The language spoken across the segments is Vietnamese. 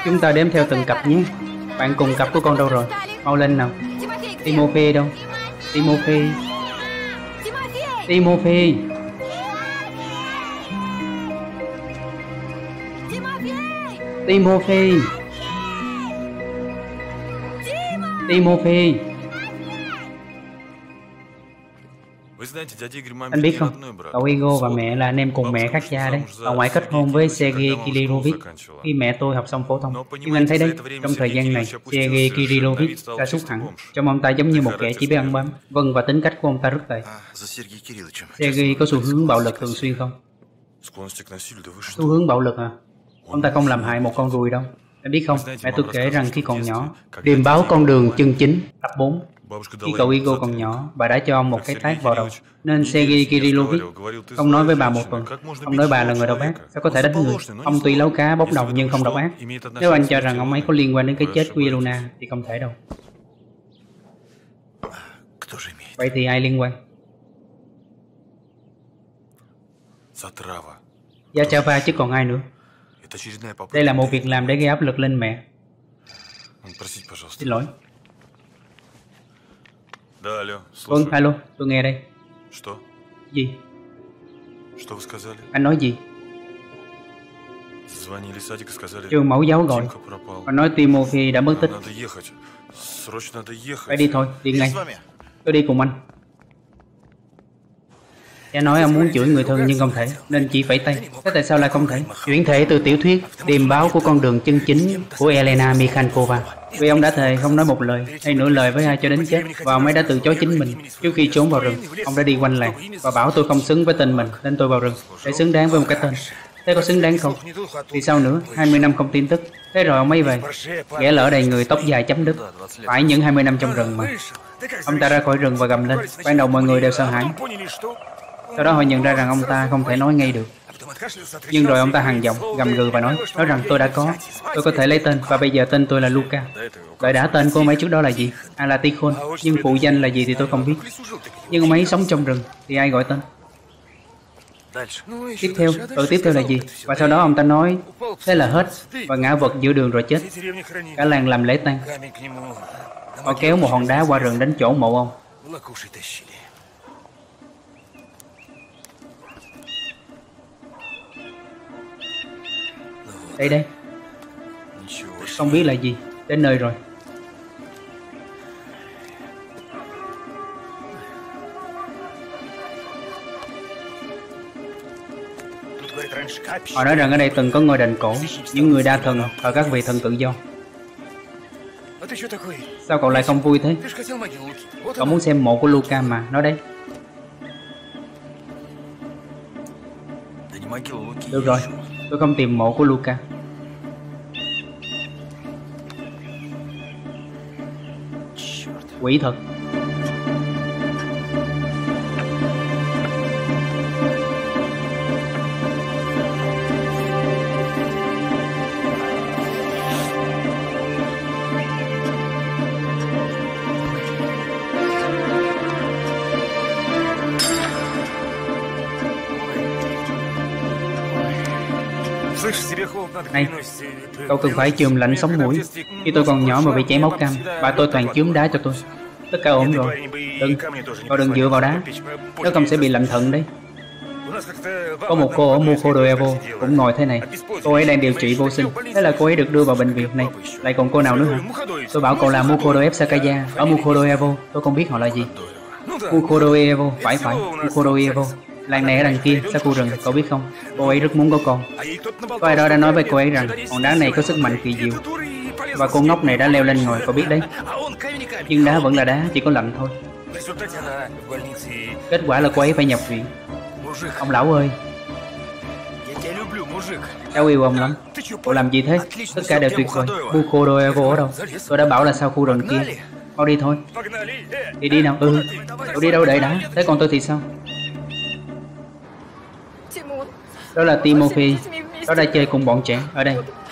Chúng ta đếm theo từng cặp nhé. Bạn cùng cặp của con đâu rồi? Mau lên nào. Timothy đâu? Timothy. Timothy. Timothy. Timothy. Anh biết không, cậu Igor và mẹ là anh em cùng mẹ khác cha đấy. Ông ngoại kết hôn với Sergei Kirilovich khi mẹ tôi học xong phổ thông. Nhưng anh thấy đấy, trong thời gian này, Sergei Kirilovich đã sút hẳn. Trông ông ta giống như một kẻ chỉ biết ăn bám. Vâng, và tính cách của ông ta rất tệ. Sergei có xu hướng bạo lực thường xuyên không? Xu hướng bạo lực à? Ông ta không làm hại một con ruồi đâu. Anh biết không, mẹ tôi kể rằng khi còn nhỏ, điềm báo con đường chân chính, tập 4. Khi cậu Igor còn nhỏ, bà đã cho ông một cái tát vào đầu. Nên Sergei Kirilovich không nói với bà một tuần. Ông nói bà là người độc ác, sao có thể đánh người. Ông tuy lấu cá bốc đồng nhưng không độc ác. Nếu anh cho rằng ông ấy có liên quan đến cái chết của Ilona thì không thể đâu. Vậy thì ai liên quan? Zachava chứ còn ai nữa. Đây là một việc làm để gây áp lực lên mẹ. Xin lỗi. Vâng, alo, tôi nghe đây. Gì? Anh nói gì? Trường mẫu giáo gọi. Họ nói Timothy đã mất tích. Phải đi thôi, đi ngay. Tôi đi cùng anh. Cha nói ông muốn chửi người thân nhưng không thể, nên chỉ phẩy tay. Thế tại sao lại không thể? Chuyển thể từ tiểu thuyết Điềm báo của con đường chân chính của Elena Mikhailova. Vì ông đã thề không nói một lời hay nửa lời với ai cho đến chết, và ông ấy đã từ chối chính mình. Trước khi trốn vào rừng, ông đã đi quanh làng và bảo tôi không xứng với tên mình, nên tôi vào rừng để xứng đáng với một cái tên. Thế có xứng đáng không? Thì sao nữa? 20 năm không tin tức. Thế rồi ông ấy về, ghẻ lỡ đầy người tóc dài chấm đứt. Phải những 20 năm trong rừng mà. Ông ta ra khỏi rừng và gầm lên. Ban đầu mọi người đều sợ hãi. Sau đó họ nhận ra rằng ông ta không thể nói ngay được. Nhưng rồi ông ta hằn giọng, gầm gừ và nói rằng tôi có thể lấy tên, và bây giờ tên tôi là Luka. Đợi đã, tên của ông ấy trước đó là gì? Là Tikhon, nhưng phụ danh là gì thì tôi không biết. Nhưng ông ấy sống trong rừng, thì ai gọi tên? Tiếp theo là gì? Và sau đó ông ta nói, thế là hết, và ngã vật giữa đường rồi chết. Cả làng làm lễ tang. Họ kéo một hòn đá qua rừng đến chỗ mộ ông. Đây. Không biết là gì. Đến nơi rồi. Họ nói rằng ở đây từng có ngôi đền cổ, những người đa thần và các vị thần tự do. Sao cậu lại không vui thế? Cậu muốn xem mộ của Luka mà. Nói đấy. Được rồi, tôi không tìm mộ của Luka. Quỷ thật. Này, cậu cần phải chườm lạnh sống mũi. Khi tôi còn nhỏ mà bị chảy máu cam, bà tôi toàn chườm đá cho tôi. Tất cả ổn rồi. Đừng dựa vào đá, nếu không sẽ bị lạnh thận đấy. Có một cô ở Mukhodoevo cũng ngồi thế này. Cô ấy đang điều trị vô sinh. Thế là cô ấy được đưa vào bệnh viện này. Lại còn cô nào nữa hả? Tôi bảo cậu là Mukhodoevskaya ở Mukhodoevo. Tôi không biết họ là gì. Mukhodoevo, phải, Mukhodoevo. Làng này ở đằng kia, xa khu rừng, cậu biết không? Cô ấy rất muốn có con. Có ai đó đã nói với cô ấy rằng hòn đá này có sức mạnh kỳ diệu. Và cô ngốc này đã leo lên ngồi, cậu biết đấy. Nhưng đá vẫn là đá, chỉ có lạnh thôi. Kết quả là cô ấy phải nhập viện. Ông lão ơi, cháu yêu ông lắm. Cậu làm gì thế? Tất cả đều tuyệt vời. Mukhodoevo ở đâu? Tôi đã bảo là sau khu rừng kia. Mau đi thôi. Thì đi nào. Cậu đi đâu đợi đã. Thế còn tôi thì sao? Đó là Timothy. Nó đã chơi cùng bọn trẻ ở đây.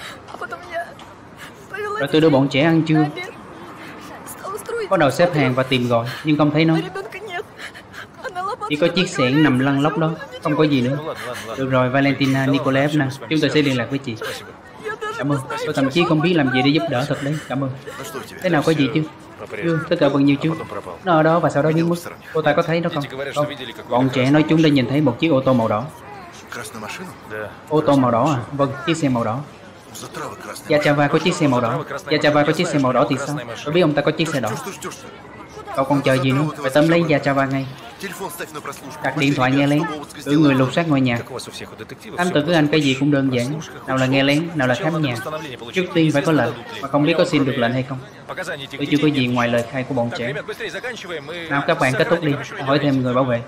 Rồi tôi đưa bọn trẻ ăn trưa. Bắt đầu xếp hàng và tìm gọi, nhưng không thấy nó. Chỉ có chiếc xẻng nằm lăn lóc đó, không có gì nữa. Được rồi, Valentina Nikolaevna, chúng tôi sẽ liên lạc với chị. Cảm ơn. Tôi thậm chí không biết làm gì để giúp đỡ thật đấy. Cảm ơn. Thế nào có gì chứ? Chưa, tất cả vẫn như trước. Nó ở đó và sau đó biến mất. Cô ta có thấy nó không? Không. Bọn trẻ nói chúng đã nhìn thấy một chiếc ô tô màu đỏ. Ô tô màu đỏ à? Vâng, chiếc xe màu đỏ. Yachava có chiếc xe màu đỏ. Yachava có chiếc xe màu đỏ thì sao? Tôi biết ông ta có chiếc xe đỏ. Cậu còn chờ gì nữa? Phải tóm lấy Yachava ngay. Đặt điện thoại nghe lén. Cử người lục soát ngôi nhà. Thám tử anh cái gì cũng đơn giản. Nào là nghe lén, nào là khám nhà. Trước tiên phải có lệnh, mà không biết có xin được lệnh hay không. Tôi chưa có gì ngoài lời khai của bọn trẻ. Nào các bạn kết thúc đi. Hỏi thêm người bảo vệ.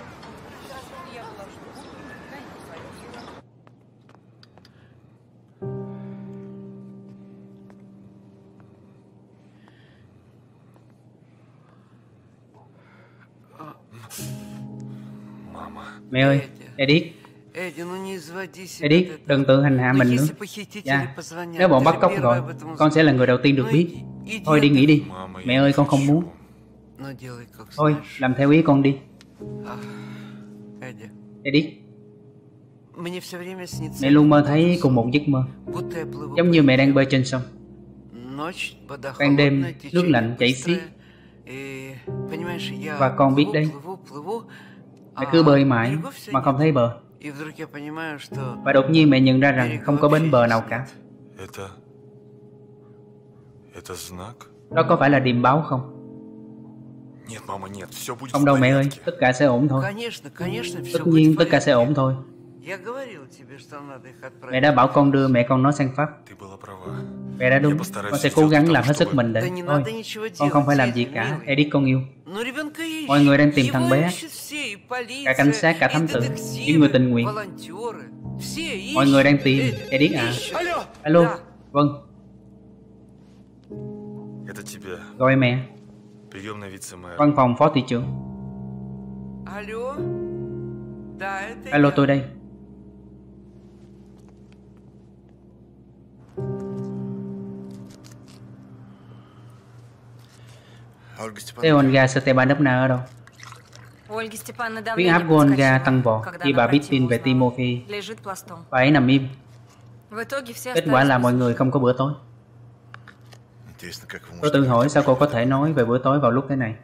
Mẹ ơi, Edith. Edith, đừng tự hành hạ mình nữa. Dạ, nếu bọn bắt cóc gọi, con sẽ là người đầu tiên được biết. Thôi đi nghỉ đi. Mẹ ơi, con không muốn. Thôi, làm theo ý con đi. Edith, mẹ luôn mơ thấy cùng một giấc mơ. Giống như mẹ đang bơi trên sông. Ban đêm, nước lạnh chảy xiết. Và con biết đấy, mẹ cứ bơi mãi mà không thấy bờ. Và đột nhiên mẹ nhận ra rằng không có bến bờ nào cả. Đó có phải là điềm báo không? Không đâu mẹ ơi, tất cả sẽ ổn thôi. Tất nhiên tất cả sẽ ổn thôi. Mẹ đã bảo con đưa mẹ con nó sang Pháp. Mẹ đã đúng, con sẽ cố gắng làm hết sức mình để... Thôi, con không phải làm gì cả, Edith con yêu. Mọi người đang tìm thằng bé. Cả cảnh sát, cả thám tử, những người tình nguyện. Mọi người đang tìm, Edith à. Alo, vâng. Gọi mẹ. Văn phòng phó thị trưởng. Alo, tôi đây. Thế Olga Stepanovna ở đâu? Huyết áp của Olga tăng vọt khi bà biết tin về Timofey. Bà ấy nằm im. Kết quả là mọi người không có bữa tối. Tôi tự hỏi sao cô có thể nói về bữa tối vào lúc thế này.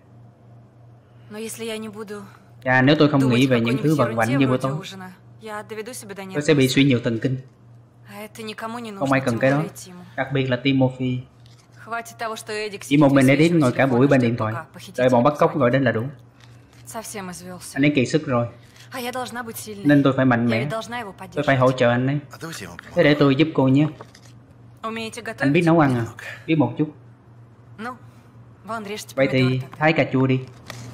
Và nếu tôi không nghĩ về những thứ vặt vãnh như bữa tối, tôi sẽ bị suy nhược thần kinh. Không ai cần cái đó, đặc biệt là Timofey. Chỉ một mình Edith ngồi cả buổi bên điện thoại, đợi bọn bắt cóc gọi đến là đủ. Anh ấy kiệt sức rồi, nên tôi phải mạnh mẽ. Tôi phải hỗ trợ anh ấy. Thế để tôi giúp cô nhé. Anh biết nấu ăn à? Biết một chút. Vậy thì thái cà chua đi.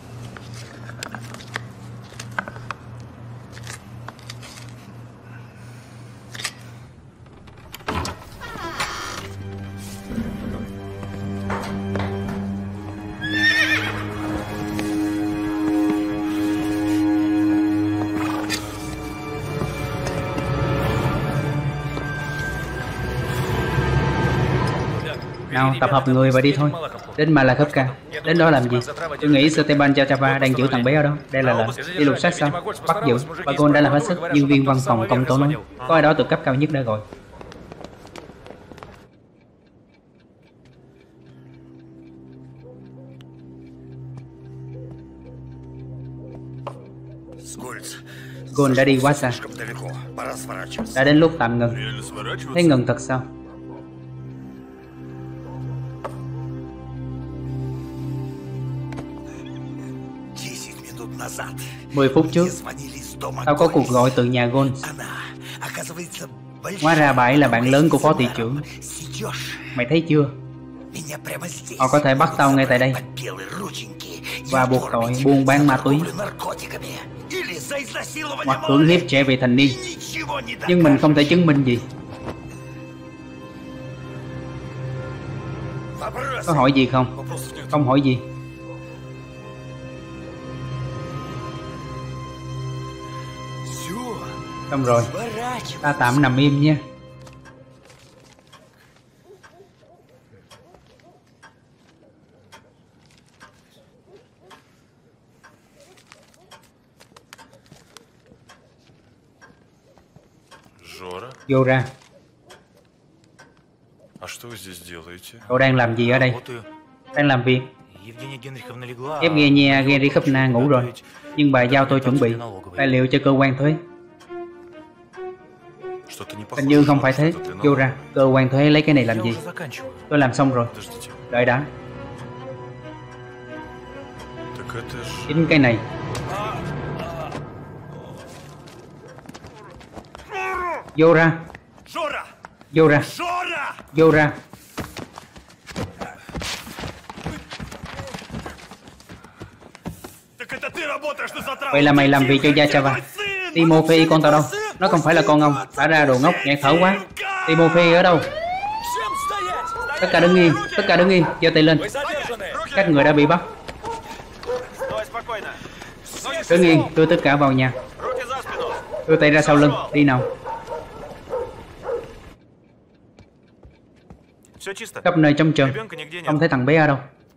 Nào, tập hợp người và đi thôi. Đến Malakovka. Đến đó làm gì? Tôi nghĩ Stepan Chachava đang giữ thằng bé ở đó. Đây là lệnh. Đi lục soát sao? Bắt giữ. Bagon đã làm hết sức. Nhân viên văn phòng công tố nói có ai đó từ cấp cao nhất đã gọi. Gon đã đi quá xa. Đã đến lúc tạm ngừng. Thế ngừng thật sao? 10 phút trước, tao có cuộc gọi từ nhà Gon. Hóa ra bà ấy là bạn lớn của phó thị trưởng. Mày thấy chưa? Họ có thể bắt tao ngay tại đây và buộc tội buôn bán ma túy hoặc cưỡng hiếp trẻ vị thành niên. Nhưng mình không thể chứng minh gì. Có hỏi gì không? Không hỏi gì. Xong rồi, ta tạm nằm im nha. Vô ra. Cậu đang làm gì ở đây? Đang làm việc. Evgenia Gerichovna ngủ rồi, nhưng bà giao tôi chuẩn bị tài liệu cho cơ quan thuế. Hình như không phải thế. Vô ra, cơ quan thuế lấy cái này làm gì? Tôi làm xong rồi. Đợi đã. Chính cái này. Vô ra. Vô ra. Vô ra. Vậy là mày làm việc cho Yachava. Timothy con tao đâu? Nó không phải là con ông. Thả ra đồ ngốc, nghẹt thở quá. Timothy ở đâu? Tất cả đứng yên. Tất cả đứng yên. Giơ tay lên. Các người đã bị bắt. Đứng yên. Đưa tất cả vào nhà. Đưa tay ra sau lưng. Đi nào. Khắp nơi trống trơn. Không thấy thằng bé ở đâu.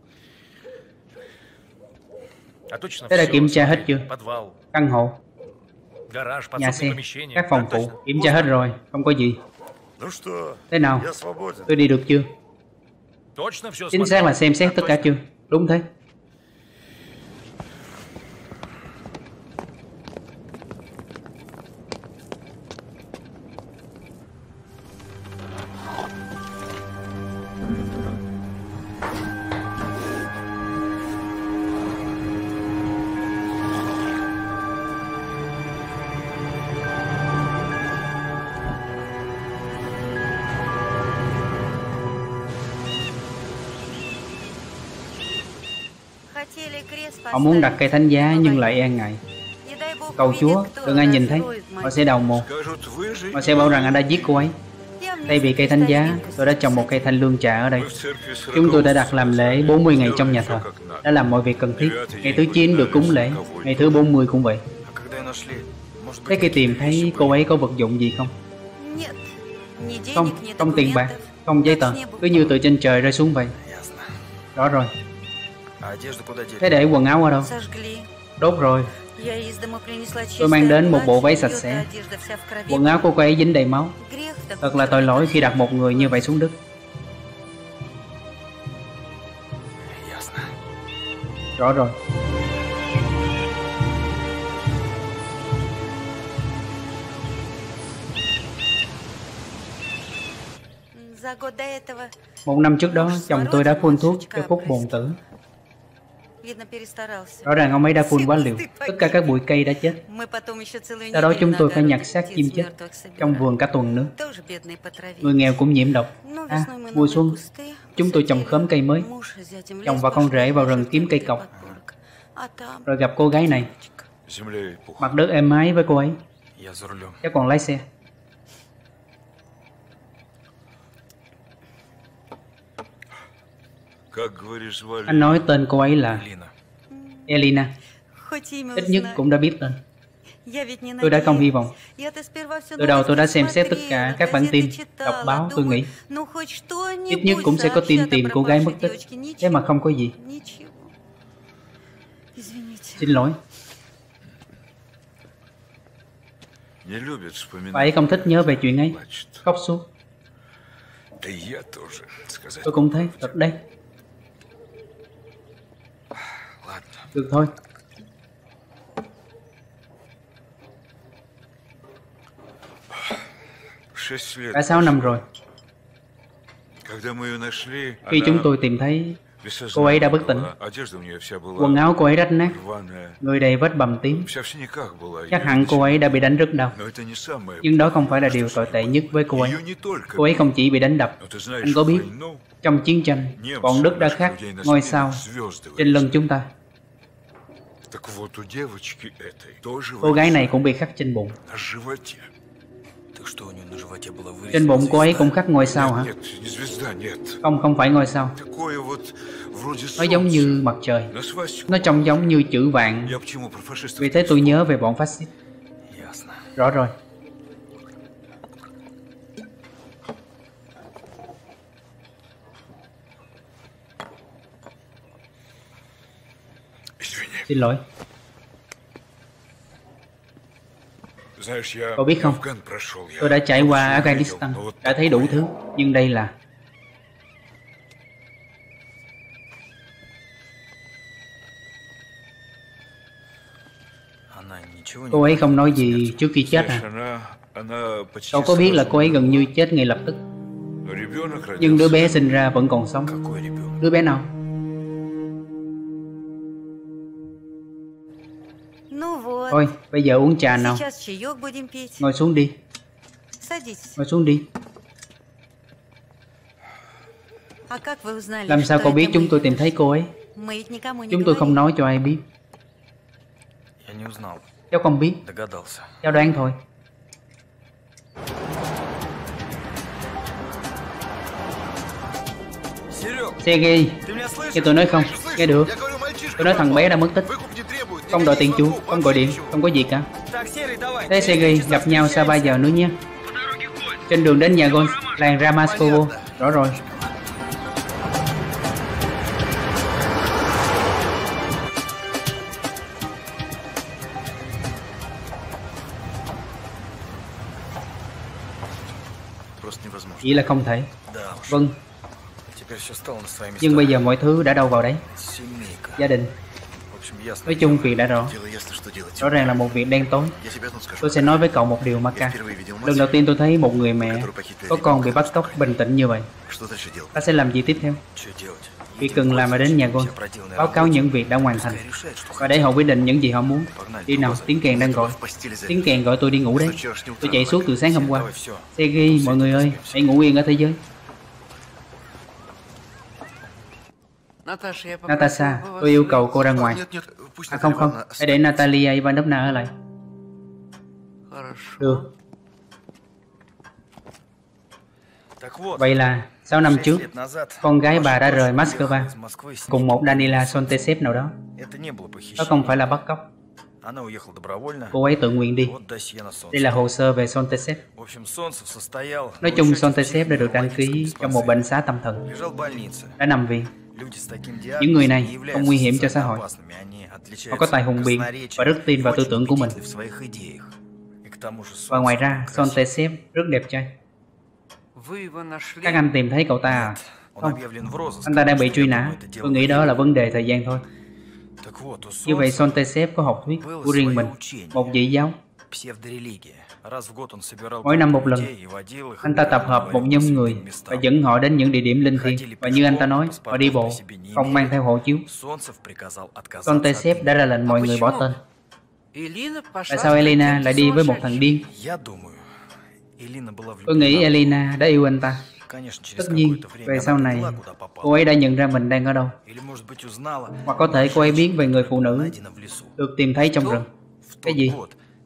Thế đã kiểm tra hết chưa? Căn hộ, nhà xe, các phòng phụ, kiểm tra hết rồi, không có gì. Thế nào? Tôi đi được chưa? Chính xác là xem xét tất cả chưa? Đúng thế. Họ muốn đặt cây thánh giá nhưng lại e ngại. Cầu Chúa, đừng ai nhìn thấy. Họ sẽ đào mồ. Họ sẽ bảo rằng anh đã giết cô ấy. Thay vì cây thánh giá, tôi đã trồng một cây thanh lương trà ở đây. Chúng tôi đã đặt làm lễ 40 ngày trong nhà thờ. Đã làm mọi việc cần thiết. Ngày thứ 9 được cúng lễ. Ngày thứ 40 cũng vậy. Thế khi tìm thấy cô ấy có vật dụng gì không? Không, không tiền bạc, không giấy tờ. Cứ như từ trên trời rơi xuống vậy. Rõ rồi. Thế để quần áo ở đâu? Đốt rồi. Tôi mang đến một bộ váy sạch sẽ. Quần áo của cô ấy dính đầy máu. Thật là tội lỗi khi đặt một người như vậy xuống đất. Rõ rồi. Một năm trước đó, chồng tôi đã phun thuốc cho Phúc bồn tử. Rõ ràng ông ấy đã phun quá liều. Tất cả các bụi cây đã chết. Sau đó chúng tôi phải nhặt xác chim chết trong vườn cả tuần nữa. Người nghèo cũng nhiễm độc. Mùa xuân, chúng tôi trồng khóm cây mới. Chồng và con rể vào rừng kiếm cây cọc. Rồi gặp cô gái này. Mặt đất êm ái với cô ấy. Cháu còn lái xe. Anh nói tên cô ấy là Elena. Ít nhất cũng đã biết tên. Tôi đã không hy vọng. Từ đầu tôi đã xem xét tất cả các bản tin, đọc báo. Tôi nghĩ ít nhất cũng sẽ có tin tìm cô gái mất tích. Thế mà không có gì. Xin lỗi. Bà ấy không thích nhớ về chuyện ấy. Khóc suốt. Tôi cũng thấy, thật đấy. Được thôi. Đã 6 năm rồi. Khi chúng tôi tìm thấy, cô ấy đã bất tỉnh. Quần áo cô ấy rách nát, người đầy vết bầm tím. Chắc hẳn cô ấy đã bị đánh rất đau. Nhưng đó không phải là điều tồi tệ nhất với cô ấy. Cô ấy không chỉ bị đánh đập. Anh có biết, trong chiến tranh, bọn Đức đã khắc ngôi sao trên lưng chúng ta. Cô gái này cũng bị khắc trên bụng. Trên bụng cô ấy cũng khắc ngôi sao hả? Không, không phải ngôi sao. Nó giống như mặt trời. Nó trông giống như chữ vạn. Vì thế tôi nhớ về bọn phát xít. Rõ rồi. Xin lỗi. Cậu biết không, tôi đã trải qua Afghanistan, đã thấy đủ thứ. Nhưng đây là Cô ấy không nói gì trước khi chết à? Cậu có biết là cô ấy gần như chết ngay lập tức. Nhưng đứa bé sinh ra vẫn còn sống. Đứa bé nào? Thôi, bây giờ uống trà nào. Ngồi xuống đi. Ngồi xuống đi. Làm sao cậu biết chúng tôi tìm thấy cô ấy? Chúng tôi không nói cho ai biết. Cháu không biết. Cháu đoán thôi. Sergei, nghe tôi nói không? Nghe được. Tôi nói thằng bé đã mất tích. Không đòi tiền chuộc, không gọi điện, không có gì cả. Thế Sergei, gặp nhau sau 3 giờ nữa nhé. Trên đường đến nhà golf, làng Ramaskovo. Rõ rồi. Chỉ là không thể. Vâng. Nhưng bây giờ mọi thứ đã đâu vào đấy. Gia đình. Nói chung việc đã rõ. Rõ ràng là một việc đen tối. Tôi sẽ nói với cậu một điều, Maka. Lần đầu tiên tôi thấy một người mẹ có con bị bắt cóc bình tĩnh như vậy. Ta sẽ làm gì tiếp theo? Việc cần làm là đến nhà golf, báo cáo những việc đã hoàn thành, và để họ quyết định những gì họ muốn. Đi nào, tiếng kèn đang gọi. Tiếng kèn gọi tôi đi ngủ đấy. Tôi chạy suốt từ sáng hôm qua. Sergei, mọi người ơi, hãy ngủ yên ở thế giới. Natasha, tôi yêu cầu cô ra ngoài. À không, hãy để Natalia Ivanovna ở lại. Được. Vậy là 6 năm trước, con gái bà đã rời Moscow cùng một Danila Sontesev nào đó. Đó không phải là bắt cóc. Cô ấy tự nguyện đi. Đây là hồ sơ về Sontesev. Nói chung Sontesev đã được đăng ký trong một bệnh xá tâm thần. Đã nằm viện. Những người này không nguy hiểm cho xã hội. Họ có tài hùng biện và rất tin vào tư tưởng của mình. Và ngoài ra, Sontesev rất đẹp trai. Các anh tìm thấy cậu ta à? Không, anh ta đang bị truy nã. Tôi nghĩ đó là vấn đề thời gian thôi. Như vậy Sontesev có học thuyết của riêng mình, một dị giáo. Mỗi năm một lần, anh ta tập hợp một nhóm người và dẫn họ đến những địa điểm linh thiêng. Và như anh ta nói, họ đi bộ, không mang theo hộ chiếu. Sontesev đã ra lệnh mọi người bỏ tên. Tại sao Elena lại đi với một thằng điên? Tôi nghĩ Elena đã yêu anh ta. Tất nhiên, về sau này, cô ấy đã nhận ra mình đang ở đâu. Hoặc có thể cô ấy biết về người phụ nữ được tìm thấy trong rừng. Cái gì?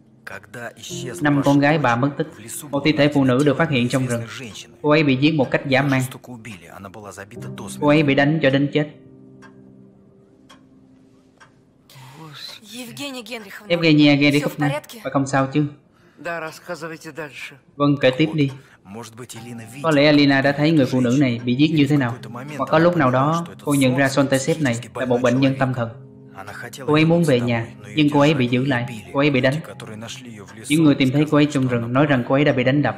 5 con gái bà mất tích. Một thi thể phụ nữ được phát hiện trong rừng. Cô ấy bị giết một cách dã man. Cô ấy bị đánh cho đến chết. Evgenia Genrikhovna, bà không sao chứ? Vâng, kể tiếp đi. Có lẽ Alina đã thấy người phụ nữ này bị giết như thế nào. Hoặc có lúc nào đó cô nhận ra Sontesev này là một bệnh nhân tâm thần. Cô ấy muốn về nhà, nhưng cô ấy bị giữ lại. Cô ấy bị đánh. Những người tìm thấy cô ấy trong rừng nói rằng cô ấy đã bị đánh đập.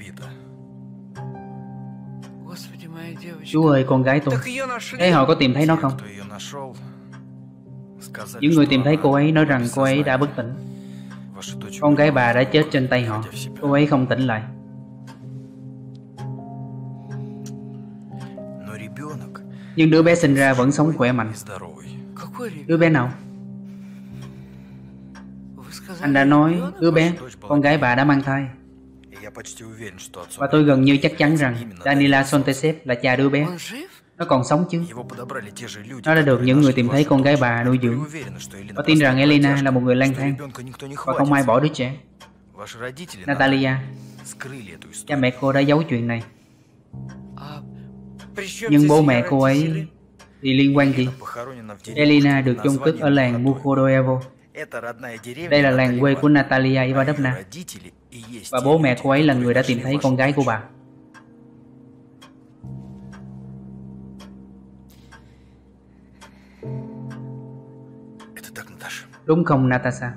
Chú ơi, con gái tôi. Thế họ có tìm thấy nó không? Những người tìm thấy cô ấy nói rằng cô ấy đã bất tỉnh. Con gái bà đã chết trên tay họ. Cô ấy không tỉnh lại. Nhưng đứa bé sinh ra vẫn sống khỏe mạnh. Đứa bé nào? Anh đã nói đứa bé, con gái bà đã mang thai. Và tôi gần như chắc chắn rằng Danila Sontesev là cha đứa bé. Nó còn sống chứ? Nó đã được những người tìm thấy con gái bà nuôi dưỡng. Và tin rằng Elena là một người lang thang và không ai bỏ đứa trẻ. Natalia, cha mẹ cô đã giấu chuyện này. Nhưng bố mẹ cô ấy thì liên quan gì? Elena được chôn cất ở làng Mukhodoevo. Đây là làng quê của Natalia Ivanovna. Và bố mẹ cô ấy là người đã tìm thấy con gái của bà. Đúng không, Natasha?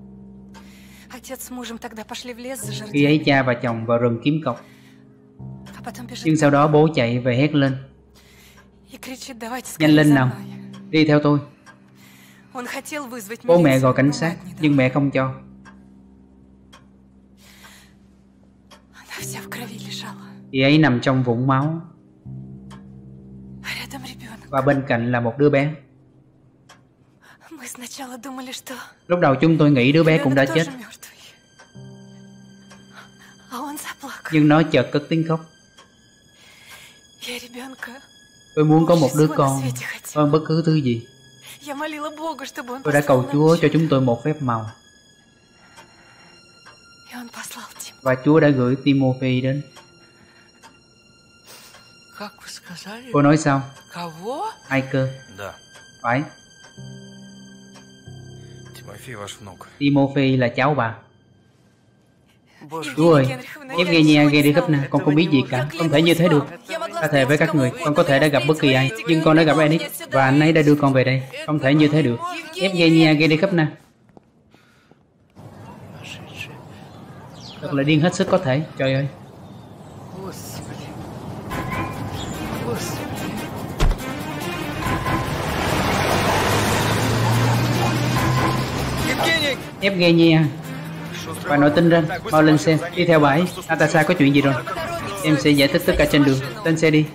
Khi ấy cha và chồng vào rừng kiếm cọc. Nhưng sau đó bố chạy về hét lên: nhanh lên nào, đi theo tôi. Bố mẹ gọi cảnh sát, nhưng mẹ không cho. Chị ấy nằm trong vũng máu, và bên cạnh là một đứa bé. Lúc đầu chúng tôi nghĩ đứa bé cũng đã chết, nhưng nó chợt cất tiếng khóc. Tôi muốn có một đứa con hơn bất cứ thứ gì. Tôi đã cầu Chúa cho chúng tôi một phép màu, và Chúa đã gửi Timothy đến. Cô nói sao? Ai cơ? Phải. Timothy là cháu bà. Chúa ơi, Evgenia Gerikovna, con không biết gì cả. Không thể như thế được. Ta thề với các người, con có thể đã gặp bất kỳ ai, nhưng con đã gặp Enix, và anh ấy đã đưa con về đây. Không thể như thế được. Evgenia Gerikovna. Thật là điên hết sức có thể. Trời ơi. Evgenia, bà nội tin ranh, mau lên xe, đi theo bà ấy. Natasha có chuyện gì rồi? Em sẽ giải thích tất cả trên đường. Lên xe đi.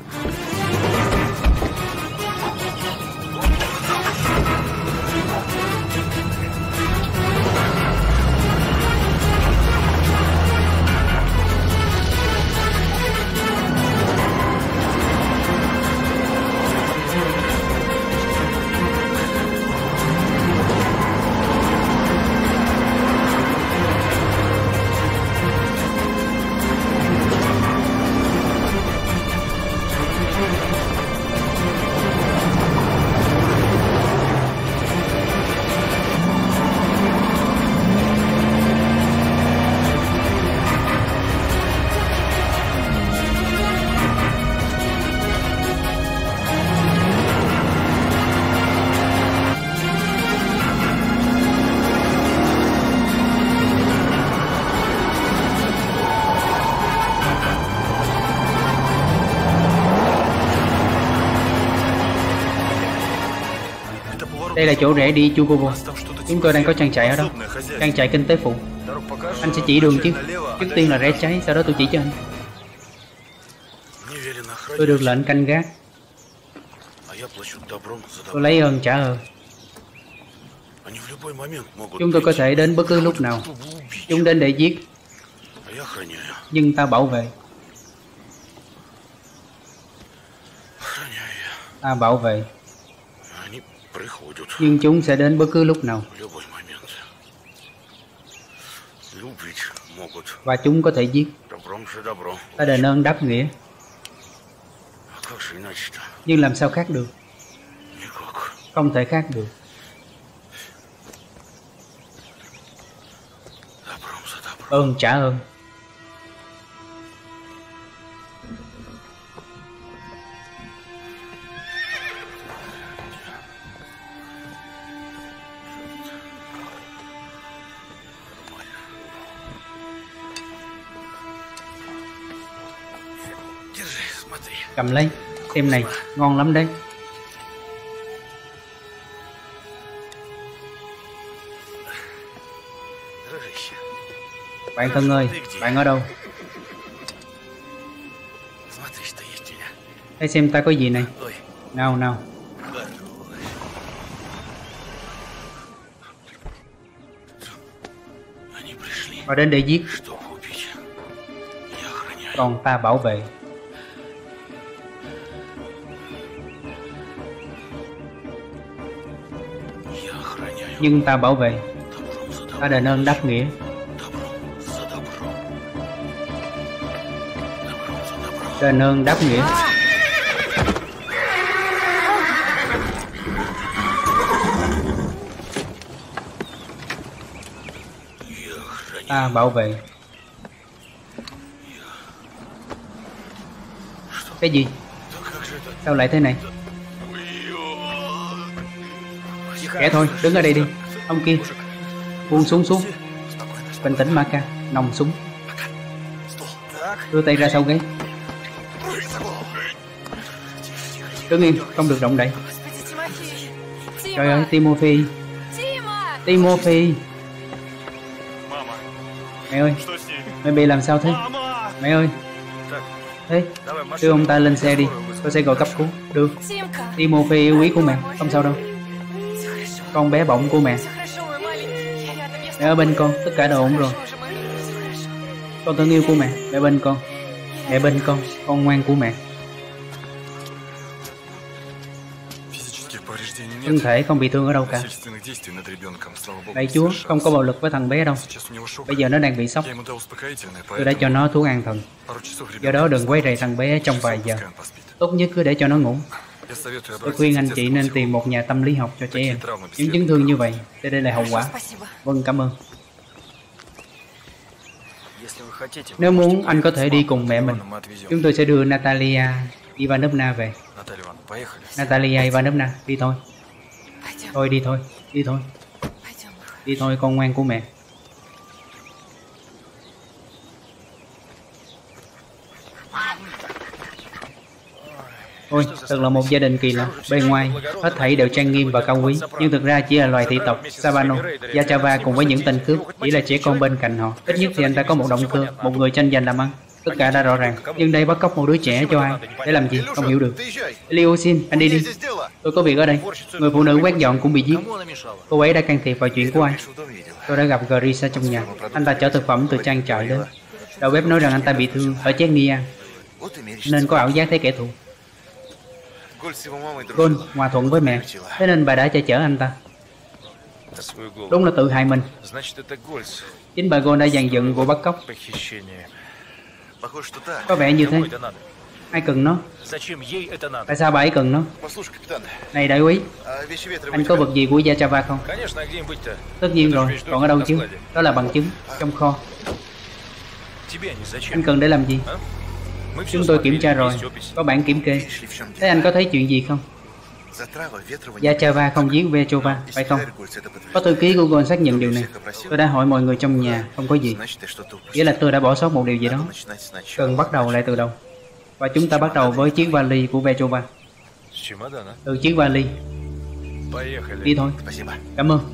Đây là chỗ rẽ đi Chukovo. Chúng tôi đang có trang trại ở đó, trang trại kinh tế phụ. Anh sẽ chỉ đường chứ. Trước tiên là rẽ trái, sau đó tôi chỉ cho anh. Tôi được lệnh canh gác. Tôi lấy ơn trả ơn. Chúng tôi có thể đến bất cứ lúc nào. Chúng đến để giết, nhưng ta bảo vệ. Ta bảo vệ, nhưng chúng sẽ đến bất cứ lúc nào. Và chúng có thể giết. Ta đền ơn đáp nghĩa. Nhưng làm sao khác được? Không thể khác được. Ơn trả ơn. Cầm lấy, xem này, ngon lắm đấy. Bạn thân ơi, bạn ở đâu? Hãy xem ta có gì này. Nào nào. Họ đến để giết, còn ta bảo vệ. Nhưng ta bảo vệ. Ta đền ơn đáp nghĩa. Đền ơn đáp nghĩa. Ta bảo vệ. Cái gì? Sao lại thế này? Kẻ thôi, đứng ở đây đi. Ông kia, buông súng xuống. Bình tĩnh Maka, nòng súng. Đưa tay ra sau gáy. Đứng im, không được động đậy. Trời ơi, Timothy, Timothy. Mẹ ơi, mẹ bị làm sao thế? Mẹ ơi. Thế, đưa ông ta lên xe đi, tôi sẽ gọi cấp cứu. Được. Timothy yêu quý của mẹ, không sao đâu. Con bé bỏng của mẹ. Mẹ ở bên con, tất cả đều ổn rồi. Con thân yêu của mẹ, mẹ bên con. Mẹ bên con ngoan của mẹ. Thân thể không bị thương ở đâu cả. Lạy Chúa, không có bạo lực với thằng bé đâu. Bây giờ nó đang bị sốc. Tôi đã cho nó thuốc an thần. Do đó đừng quấy rầy thằng bé trong vài giờ. Tốt nhất cứ để cho nó ngủ. Tôi khuyên anh chị nên tìm một nhà tâm lý học cho trẻ em. Những chấn thương như vậy sẽ để lại hậu quả. Vâng, cảm ơn. Nếu muốn, anh có thể đi cùng mẹ mình. Chúng tôi sẽ đưa Natalia Ivanovna về. Natalia Ivanovna, đi thôi. Thôi đi thôi, đi thôi. Đi thôi con ngoan của mẹ. Ôi, thật là một gia đình kỳ lạ. Bên ngoài, hết thảy đều trang nghiêm và cao quý, nhưng thực ra chỉ là loài thị tộc Savano. Yachava cùng với những tên cướp chỉ là trẻ con bên cạnh họ. Ít nhất thì anh ta có một động cơ, một người tranh giành làm ăn. Tất cả đã rõ ràng. Nhưng đây bắt cóc một đứa trẻ cho ai? Để làm gì? Không hiểu được. Eliosin, anh đi đi. Tôi có việc ở đây. Người phụ nữ quét dọn cũng bị giết. Cô ấy đã can thiệp vào chuyện của ai? Tôi đã gặp Grisa trong nhà. Anh ta chở thực phẩm từ trang trại đến. Đầu bếp nói rằng anh ta bị thương ở Chechnya, nên có ảo giác thấy kẻ thù. Gol hòa thuận với mẹ, thế nên bà đã che chở anh ta. Đúng là tự hại mình. Chính bà Gol đã dàn dựng vụ bắt cóc. Có vẻ như thế. Ai cần nó? Tại sao bà ấy cần nó? Này đại úy, anh có vật gì của Yachava không? Tất nhiên rồi, còn ở đâu chứ? Đó là bằng chứng, trong kho. Anh cần để làm gì? Chúng tôi kiểm tra rồi, có bản kiểm kê. Thế anh có thấy chuyện gì không? Yachava không giết Petrova, phải không? Có thư ký của Gol xác nhận điều này. Tôi đã hỏi mọi người trong nhà, không có gì. Nghĩa là tôi đã bỏ sót một điều gì đó. Cần bắt đầu lại từ đầu. Và chúng ta bắt đầu với chiếc vali của Petrova. Từ chiếc vali. Đi thôi. Cảm ơn.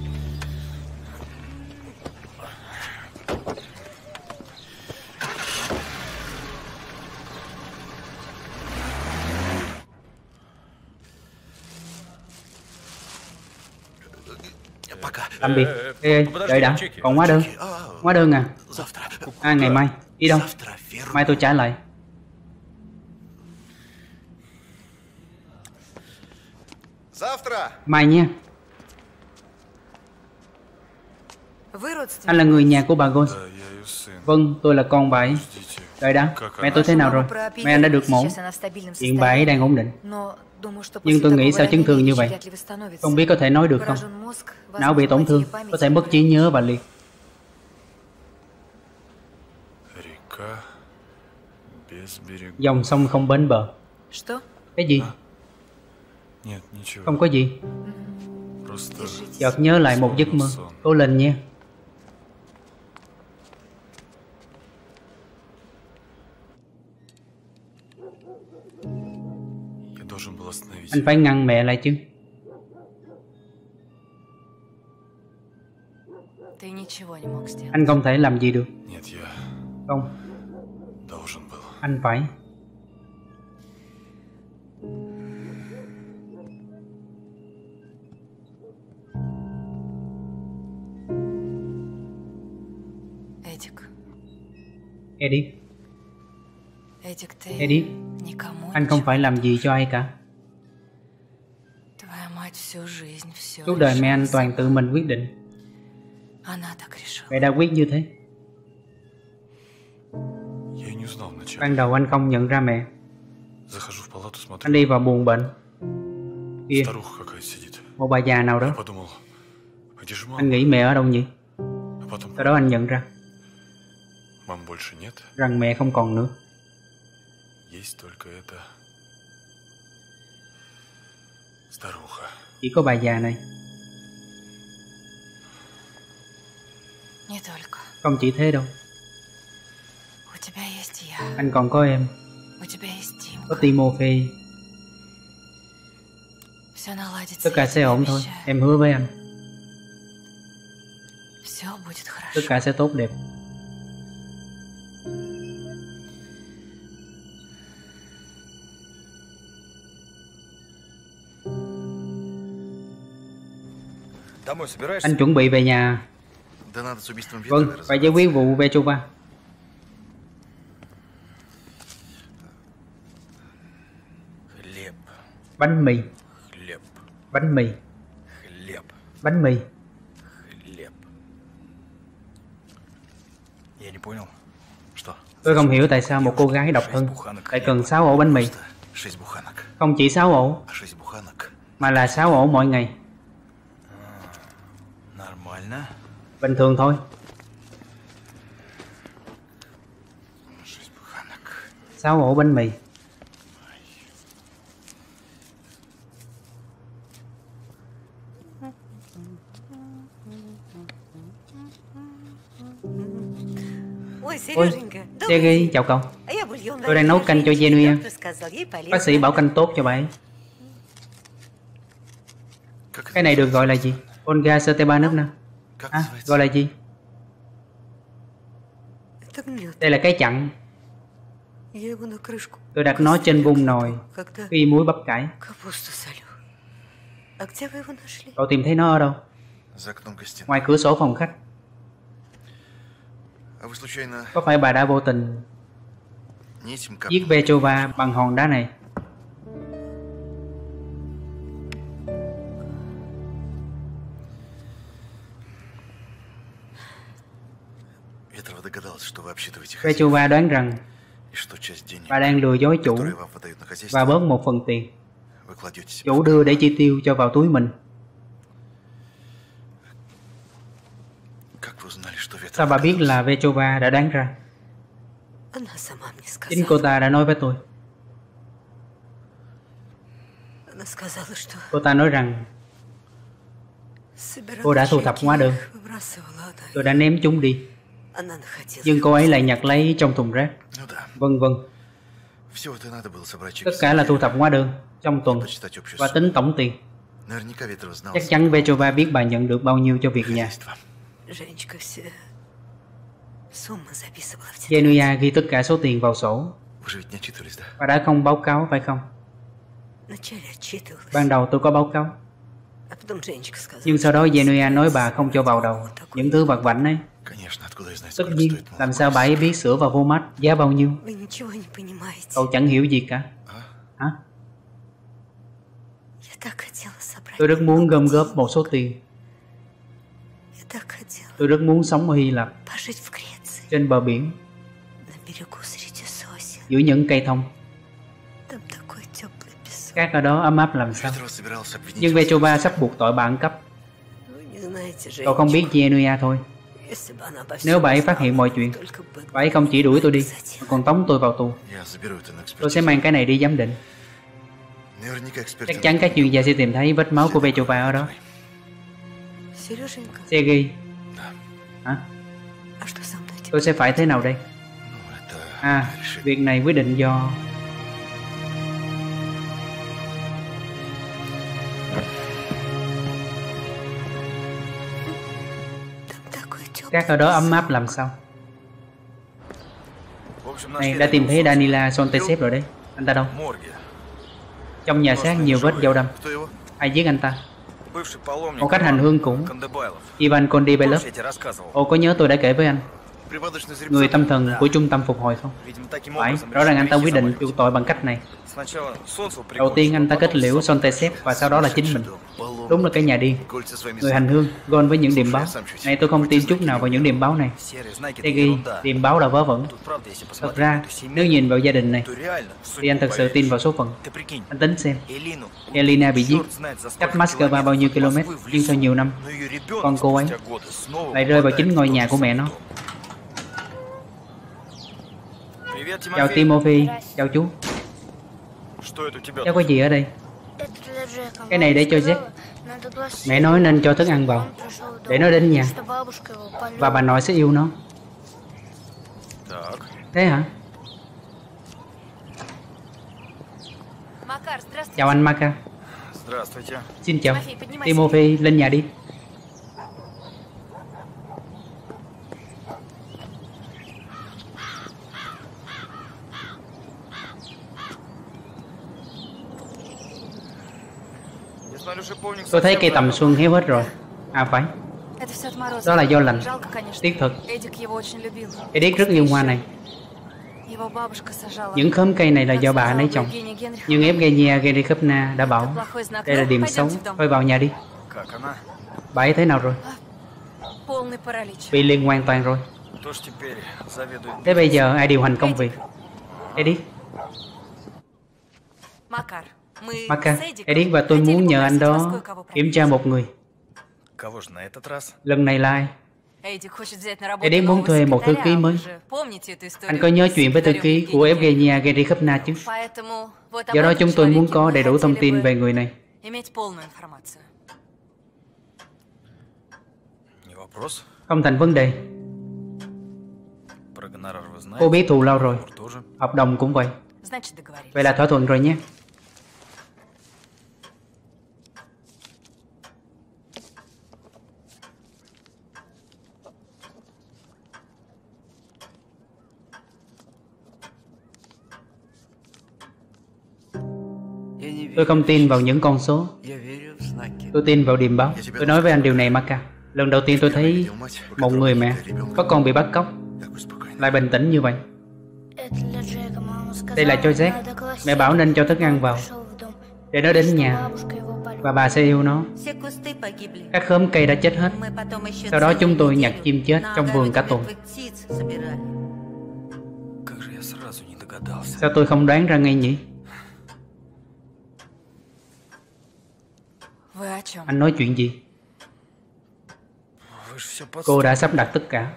Tạm biệt. Ê, đợi đã, còn hóa đơn. Hóa đơn à? À, ngày mai. Đi đâu? Mai tôi trả lại. Mai nha. Anh là người nhà của bà Gol. Vâng, tôi là con bà ấy. Đợi đã, mẹ tôi thế nào rồi? Mẹ anh đã được mổ. Hiện bà ấy đang ổn định. Nhưng tôi nghĩ sao chấn thương như vậy? Không biết có thể nói được không? Não bị tổn thương, có thể mất trí nhớ và liệt. Dòng sông không bến bờ. Cái gì? Không có gì. Chợt nhớ lại một giấc mơ. Cố lên nha. Anh phải ngăn mẹ lại chứ. Anh không thể làm gì được. Không. Anh phải. Edith. Edith, anh không phải làm gì cho ai cả. Suốt đời mẹ anh toàn tự mình quyết định. Mẹ đã quyết như thế. Ban đầu anh không nhận ra mẹ. Anh đi vào buồng bệnh. Kia, một bà già nào đó. Anh nghĩ mẹ ở đâu nhỉ? Sau đó anh nhận ra rằng mẹ không còn nữa. Chỉ có bà già này. Không chỉ thế đâu. Anh còn có em. Có Timothy. Tất cả sẽ ổn thôi, em hứa với anh. Tất cả sẽ tốt đẹp. Anh chuẩn bị về nhà. Vâng, phải giải quyết vụ Petrova. Bánh mì. Bánh mì. Bánh mì. Tôi không hiểu tại sao một cô gái độc thân lại cần 6 ổ bánh mì. Không chỉ 6 ổ, mà là 6 ổ mỗi ngày. Bình thường thôi. 6 ổ bánh mì. Ôi, Sergei, chào cậu. Tôi đang nấu canh cho Genuia. Bác sĩ bảo canh tốt cho bà ấy. Cái này được gọi là gì? Olga Stepanovna. À, gọi là gì? Đây là cái chặn. Tôi đặt nó trên vung nồi khi muối bắp cải. Cậu tìm thấy nó ở đâu? Ngoài cửa sổ phòng khách. Có phải bà đã vô tình giết Petrova bằng hòn đá này? Petrova đoán rằng bà đang lừa dối chủ và bớt một phần tiền chủ đưa để chi tiêu cho vào túi mình. Sao bà biết là Petrova đã đoán ra? Chính cô ta đã nói với tôi. Cô ta nói rằng cô đã thu thập hóa đơn. Tôi đã ném chúng đi, nhưng cô ấy lại nhặt lấy trong thùng rác. Vâng vâng. Tất cả là thu thập hóa đơn trong tuần và tính tổng tiền. Chắc chắn Petrova biết bà nhận được bao nhiêu cho việc nhà. Genuia ghi tất cả số tiền vào sổ. Bà đã không báo cáo phải không? Ban đầu tôi có báo cáo, nhưng sau đó Genuia nói bà không cho vào đầu những thứ vặt vãnh ấy. Tất nhiên, làm sao bà ấy biết sữa và vô mát giá bao nhiêu? Cậu chẳng hiểu gì cả. Hả? Tôi rất muốn gom góp một số tiền. Tôi rất muốn sống ở Hy Lạp, trên bờ biển, giữa những cây thông. Cát ở đó ấm áp làm sao. Nhưng Petrova sắp buộc tội bà ăn cắp. Cậu không biết Genuia thôi. Nếu bà ấy phát hiện mọi chuyện, bà ấy không chỉ đuổi tôi đi mà còn tống tôi vào tù. Tôi sẽ mang cái này đi giám định. Chắc chắn các chuyên gia sẽ tìm thấy vết máu của Petrova ở đó. Sergei. Hả? Tôi sẽ phải thế nào đây? À, việc này quyết định do... Các ở đó ấm áp làm sao? Này, đã tìm thấy Danila Sontesev rồi đấy. Anh ta đâu? Trong nhà xác nhiều vết dao đâm. Ai giết anh ta? Một khách hành hương cũ, Ivan Kondybelov. Ồ, có nhớ tôi đã kể với anh, người tâm thần của trung tâm phục hồi không? Phải, rõ ràng anh ta quyết định chuộc tội bằng cách này. Đầu tiên anh ta kết liễu Sontesev và sau đó là chính mình. Đúng là cái nhà điên. Người hành hương, gôn với những điềm báo. Này, tôi không tin chút nào vào những điềm báo này. Sergei, điềm báo là vớ vẩn. Thật ra, nếu nhìn vào gia đình này, thì anh thật sự tin vào số phận. Anh tính xem, Elena bị giết cách Moscow bao nhiêu km, nhưng sau nhiều năm, con cô ấy lại rơi vào chính ngôi nhà của mẹ nó. Chào Timothy, chào chú. Cháu có gì ở đây? Cái này để cho Jack. Mẹ nói nên cho thức ăn vào, để nó đến nhà. Và bà nội sẽ yêu nó. Thế hả? Chào anh Makar. Xin chào. Timothy, lên nhà đi. Tôi thấy cây tầm xuân héo hết rồi. À phải, đó là do lạnh. Tiếc thật. Edith rất yêu hoa này. Những khóm cây này là do bà ấy trồng. Nhưng Evgenia Gerikovna đã bảo đây là điểm xấu, thôi vào nhà đi. Bà ấy thế nào rồi? Bị liệt hoàn toàn rồi. Thế bây giờ ai điều hành công việc? Edith. Makar, Edith và tôi muốn nhờ anh đó kiểm tra một người. Lần này là ai? Edith muốn thuê một thư ký mới. Anh có nhớ chuyện với thư ký của Evgenia Gerikovna chứ? Do đó chúng tôi muốn có đầy đủ thông tin về người này. Không thành vấn đề. Cô biết thù lao rồi. Hợp đồng cũng vậy. Vậy là thỏa thuận rồi nhé. Tôi không tin vào những con số. Tôi tin vào điềm báo. Tôi nói với anh điều này, Makar. Lần đầu tiên tôi thấy một người mẹ có con bị bắt cóc lại bình tĩnh như vậy. Đây là cho Jack. Mẹ bảo nên cho thức ăn vào để nó đến nhà và bà sẽ yêu nó. Các khóm cây đã chết hết. Sau đó chúng tôi nhặt chim chết trong vườn cả tuần. Sao tôi không đoán ra ngay nhỉ? Anh nói chuyện gì? Cô đã sắp đặt tất cả.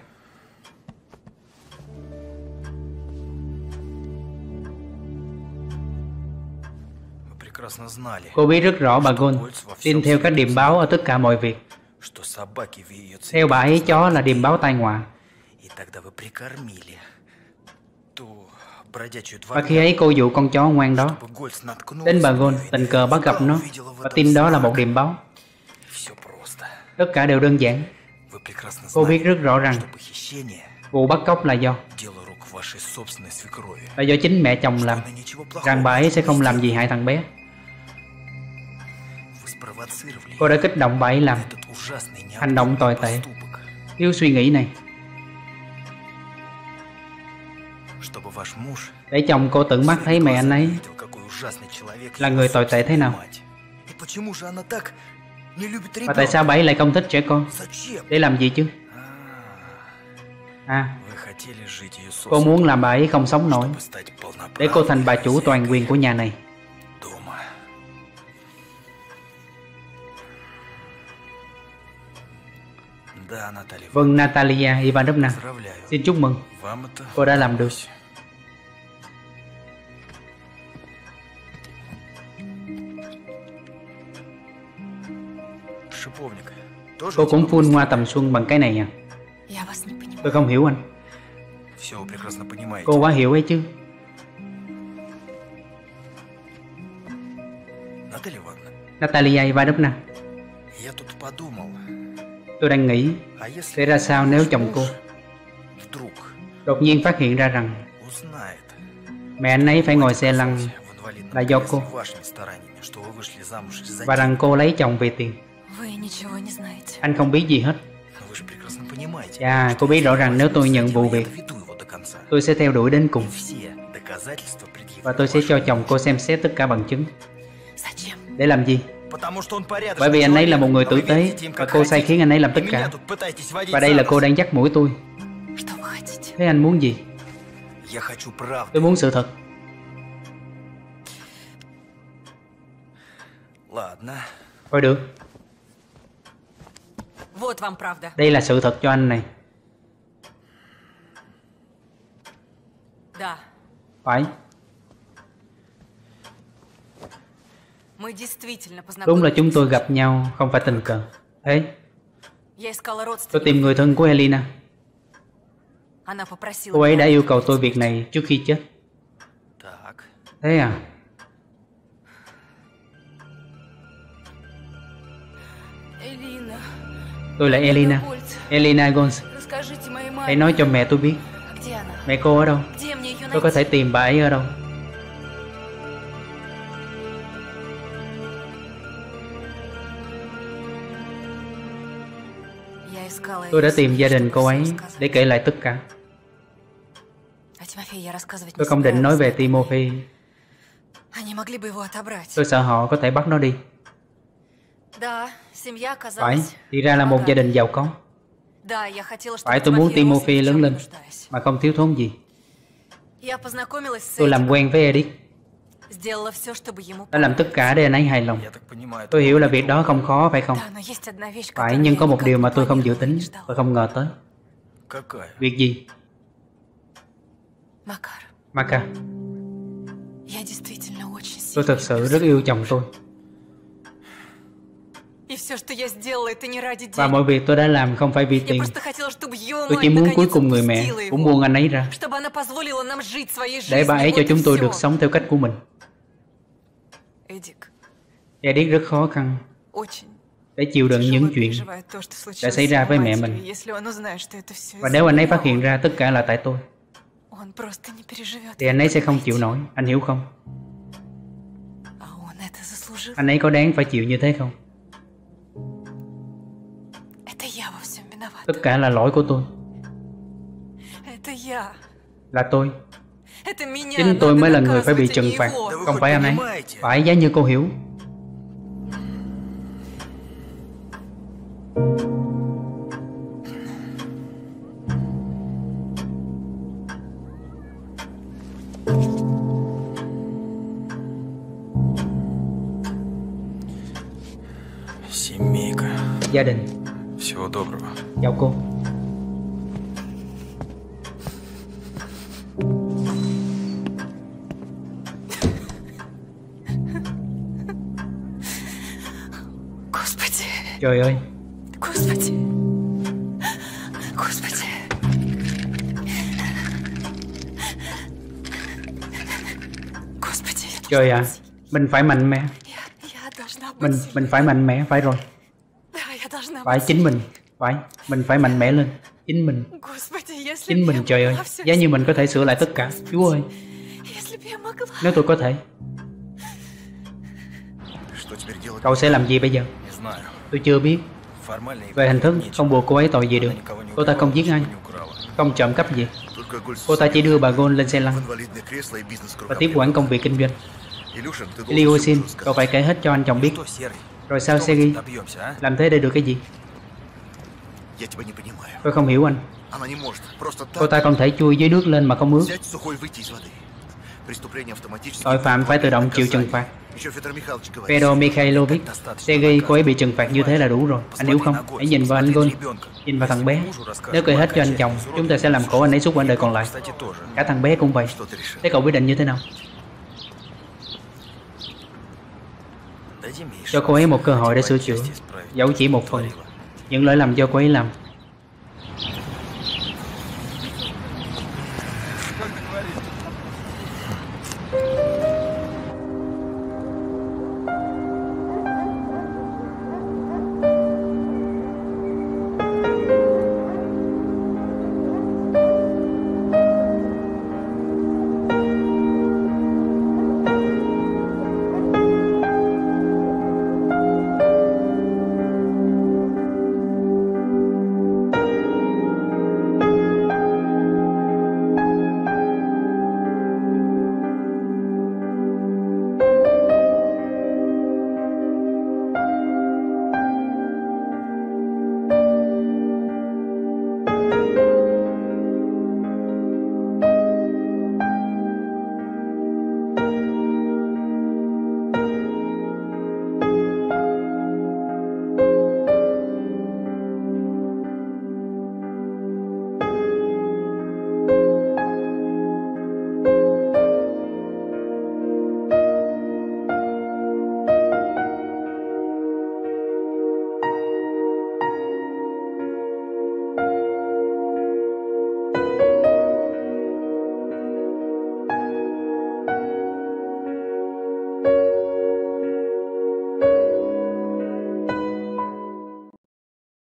Cô biết rất rõ bà Gold tin theo các điềm báo ở tất cả mọi việc. Theo bà ấy, chó là điềm báo tai họa. Và khi ấy cô dụ con chó ngoan đó đến bà Gold, tình cờ bắt gặp nó và tin đó là một điềm báo. Tất cả đều đơn giản. Cô biết rất rõ rằng vụ bắt cóc là do chính mẹ chồng làm, rằng bà ấy sẽ không làm gì hại thằng bé. Cô đã kích động bà ấy làm hành động tồi tệ, thiếu suy nghĩ này, để chồng cô tận mắt thấy mẹ anh ấy là người tồi tệ thế nào. Và tại sao bà ấy lại không thích trẻ con? Để làm gì chứ? À, cô muốn làm bà ấy không sống nổi, để cô thành bà chủ toàn quyền của nhà này. Vâng, Natalia Ivanovna, xin chúc mừng. Cô đã làm được. Cô cũng phun hoa tầm xuân bằng cái này à? Tôi không hiểu anh. Cô quá hiểu ấy chứ. Natalia Ivanovna, tôi đang nghĩ sẽ ra sao nếu chồng cô đột nhiên phát hiện ra rằng mẹ anh ấy phải ngồi xe lăn là do cô, và rằng cô lấy chồng vì tiền. Anh không biết gì hết. Chà, cô biết rõ rằng nếu tôi nhận vụ việc, tôi sẽ theo đuổi đến cùng, và tôi sẽ cho chồng cô xem xét tất cả bằng chứng. Để làm gì? Bởi vì anh ấy là một người tử tế, và cô sai khiến anh ấy làm tất cả. Và đây là cô đang dắt mũi tôi. Thế anh muốn gì? Tôi muốn sự thật. Thôi được. Đây là sự thật cho anh này. Phải. Đúng là chúng tôi gặp nhau không phải tình cờ. Thế tôi tìm người thân của Elena. Cô ấy đã yêu cầu tôi việc này trước khi chết. Thế à? Tôi là Elena. Elena Gold. Hãy nói cho mẹ tôi biết. Mẹ cô ở đâu? Tôi có thể tìm bà ấy ở đâu? Tôi đã tìm gia đình cô ấy để kể lại tất cả. Tôi không định nói về Timothy. Tôi sợ họ có thể bắt nó đi. Phải, thì ra là một gia đình giàu có. Phải, tôi muốn Timothy lớn lên mà không thiếu thốn gì. Tôi làm quen với Edith, đã làm tất cả để anh ấy hài lòng. Tôi hiểu là việc đó không khó, phải không? Phải, nhưng có một điều mà tôi không dự tính, tôi không ngờ tới. Việc gì? Makar. Tôi thực sự rất yêu chồng tôi. Và mọi việc tôi đã làm không phải vì tiền. Tôi chỉ muốn cuối cùng người mẹ cũng buông anh ấy ra, để bà ấy cho chúng tôi được sống theo cách của mình. Edith rất khó khăn để chịu đựng những chuyện đã xảy ra với mẹ mình. Và nếu anh ấy phát hiện ra tất cả là tại tôi, thì anh ấy sẽ không chịu nổi, anh hiểu không? Anh ấy có đáng phải chịu như thế không? Tất cả là lỗi của tôi. Là tôi. Chính tôi mới là người phải bị trừng phạt, không phải anh ấy. Phải, giá như cô hiểu. Gia đình. Chào cô. Trời ơi. Trời ạ, mình phải mạnh mẽ. Mình phải mạnh mẽ, phải rồi. Phải, chính mình. Phải, mình phải mạnh mẽ lên. Chính mình. Chính mình, trời ơi. Giá như mình có thể sửa lại tất cả. Chúa ơi. Nếu tôi có thể. Cậu sẽ làm gì bây giờ? Tôi chưa biết. Về hình thức, không buộc cô ấy tội gì được. Cô ta không giết ai, không trộm cắp gì. Cô ta chỉ đưa bà Gold lên xe lăn và tiếp quản công việc kinh doanh. Ilyushin, cậu phải kể hết cho anh chồng biết. Rồi sao, Sergei? Làm thế để được cái gì? Tôi không hiểu anh. Cô ta không thể chui dưới nước lên mà không ướt. Tội phạm phải tự động chịu trừng phạt. Fedor Mikhailovich, Sergei, cô ấy bị trừng phạt như thế là đủ rồi. Anh hiểu không? Hãy nhìn vào anh Gold, nhìn vào thằng bé. Nếu kể hết cho anh chồng, chúng ta sẽ làm khổ anh ấy suốt quãng đời còn lại. Cả thằng bé cũng vậy. Thế cậu quyết định như thế nào? Cho cô ấy một cơ hội để sửa chữa, dẫu chỉ một phần những lỗi lầm do cô ấy làm.